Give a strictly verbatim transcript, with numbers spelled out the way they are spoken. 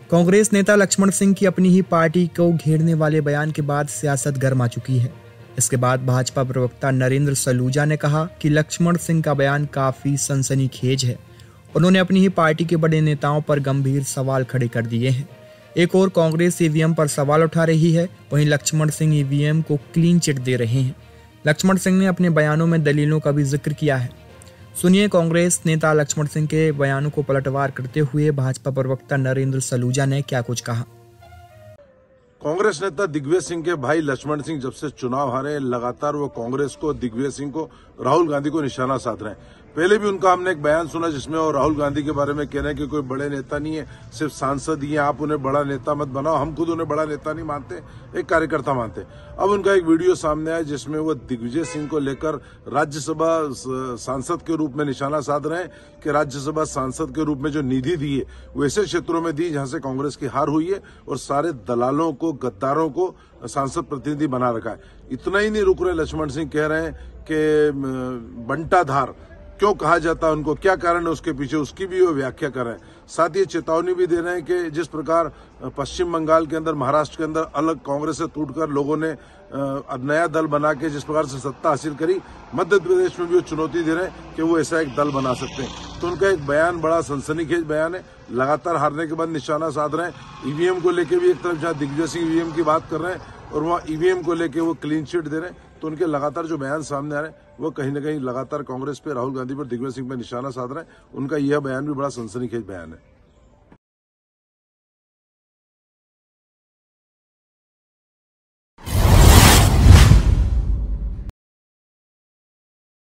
कांग्रेस नेता लक्ष्मण सिंह की अपनी ही पार्टी को घेरने वाले बयान के बाद सियासत गर्मा चुकी है। इसके बाद भाजपा प्रवक्ता नरेंद्र सलूजा ने कहा कि लक्ष्मण सिंह का बयान काफी सनसनीखेज है। उन्होंने अपनी ही पार्टी के बड़े नेताओं पर गंभीर सवाल खड़े कर दिए हैं। एक और कांग्रेस ईवीएम पर सवाल उठा रही है, वहीं लक्ष्मण सिंह ईवीएम को क्लीन चिट दे रहे हैं। लक्ष्मण सिंह ने अपने बयानों में दलीलों का भी जिक्र किया है। सुनिए कांग्रेस नेता लक्ष्मण सिंह के बयानों को पलटवार करते हुए भाजपा प्रवक्ता नरेंद्र सलूजा ने क्या कुछ कहा। कांग्रेस नेता दिग्विजय सिंह के भाई लक्ष्मण सिंह जब से चुनाव हारे, लगातार वो कांग्रेस को, दिग्विजय सिंह को, राहुल गांधी को निशाना साध रहे हैं। पहले भी उनका हमने एक बयान सुना जिसमें वो राहुल गांधी के बारे में कह रहे हैं कि कोई बड़े नेता नहीं है, सिर्फ सांसद ही है, आप उन्हें बड़ा नेता मत बनाओ। हम खुद उन्हें बड़ा नेता नहीं मानते, एक कार्यकर्ता मानते। अब उनका एक वीडियो सामने आया जिसमें वो दिग्विजय सिंह को लेकर राज्यसभा सांसद के रूप में निशाना साध रहे हैं कि राज्यसभा सांसद के रूप में जो निधि दी है वो ऐसे क्षेत्रों में दी जहां से कांग्रेस की हार हुई है और सारे दलालों को, गद्दारों को सांसद प्रतिनिधि बना रखा है। इतना ही नहीं रुक रहे, लक्ष्मण सिंह कह रहे हैं कि बंटाधार क्यों कहा जाता है, उनको क्या कारण है उसके पीछे, उसकी भी वो व्याख्या कर रहे हैं। साथ ही चेतावनी भी दे रहे हैं कि जिस प्रकार पश्चिम बंगाल के अंदर, महाराष्ट्र के अंदर अलग कांग्रेस से टूटकर लोगों ने अब नया दल बना के जिस प्रकार से सत्ता हासिल करी, मध्य प्रदेश में भी वो चुनौती दे रहे हैं कि वो ऐसा एक दल बना सकते हैं। तो उनका एक बयान बड़ा सनसनीखेज बयान है। लगातार हारने के बाद निशाना साध रहे हैं। ईवीएम को लेकर भी एक तरफ जहां दिग्विजय सिंह ईवीएम की बात कर रहे हैं और वहां ईवीएम को लेकर वो क्लीन चिट दे रहे हैं। तो उनके लगातार जो बयान सामने आ रहे हैं वो कहीं ना कहीं लगातार कांग्रेस पे, राहुल गांधी पर, दिग्विजय सिंह पर निशाना साध रहे हैं। उनका यह बयान भी बड़ा सनसनीखेज बयान है।